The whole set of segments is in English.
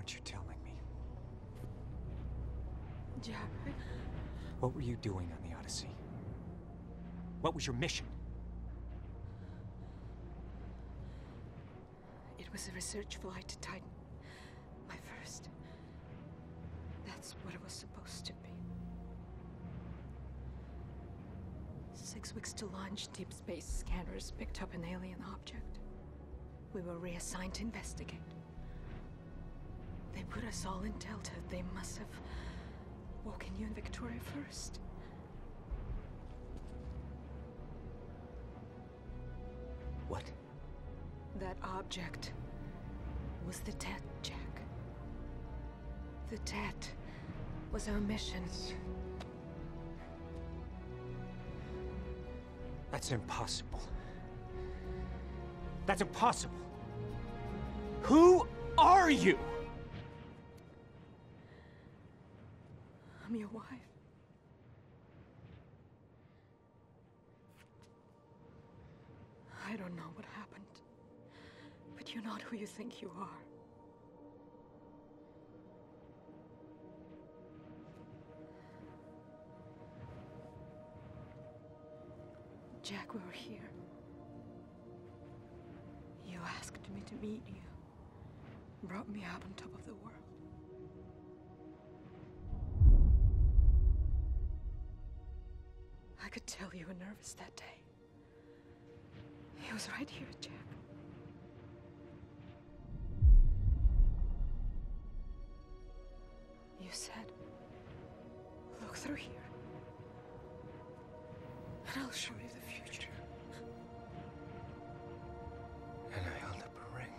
what you're telling me. Jack. What were you doing on the Odyssey? What was your mission? It was a research flight to Titan. My first. That's what it was supposed to be. 6 weeks to launch, deep space scanners picked up an alien object. We were reassigned to investigate. They put us all in Delta. They must have woken you in Victoria first. What? That object was the Tet, Jack. The Tet was our mission. That's impossible. That's impossible. Who are you? I'm your wife. I don't know what happened, but you're not who you think you are. Jack, we were here. You asked me to meet you. Brought me up on top of the world. I could tell you were nervous that day. He was right here, Jack. You said, look through here. And I'll show you the future. And I held up a ring.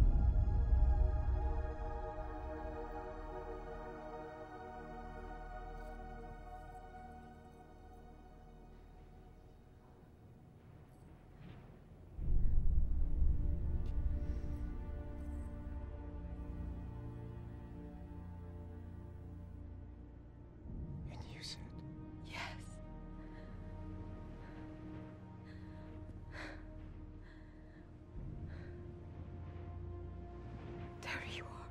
And you said, Yes. There you are.